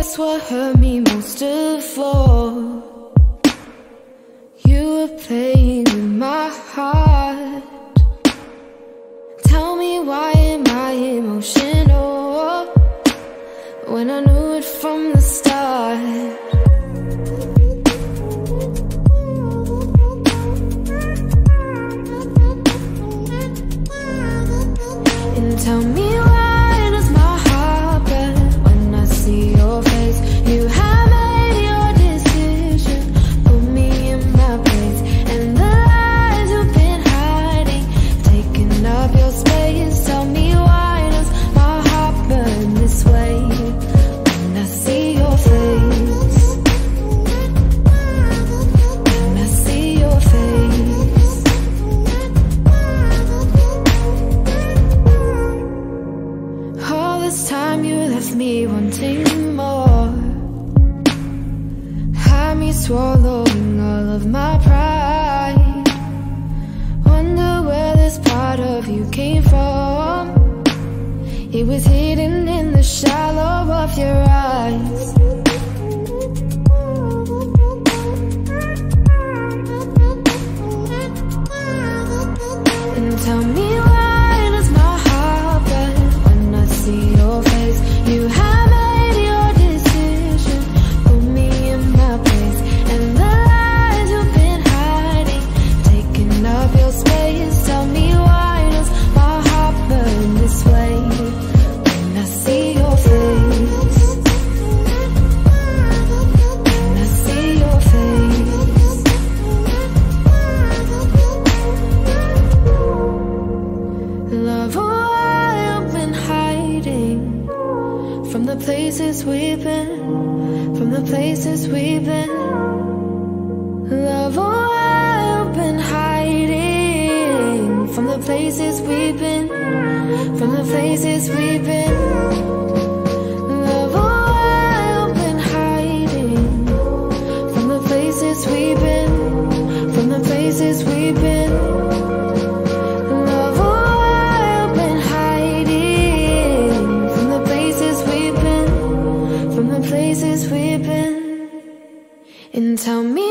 guess what hurt me most of all? You were playing with my heart. Tell me, why am I emotional when I knew it from the start? And tell me, why does my heart break when I see your face? You have made your decision, put me in my place, and the lies you've been hiding, taking up your space. Tell me, why does my heart burn this way when I see your face? When I see your face. All this time you left me wanting more, had me swallowing all of my pride. Wonder where this part of you came from. It was hidden in the shallow of your eyes. And tell me, why does my heart break when I see your face? You have made your decision, put me in my place, and the lies you've been hiding, taking up your space. Tell me, why does my heart burn this way when I see your face? When I see your face. Love, why I've been hiding from the places we've been, from the places we've been. Love, why I've been hiding from the places we've been, from the places we've been. Love, why I've been hiding from the places we've been, from the places we've been. Love, why I've been hiding from the places we've been, from the places we've been. And tell me,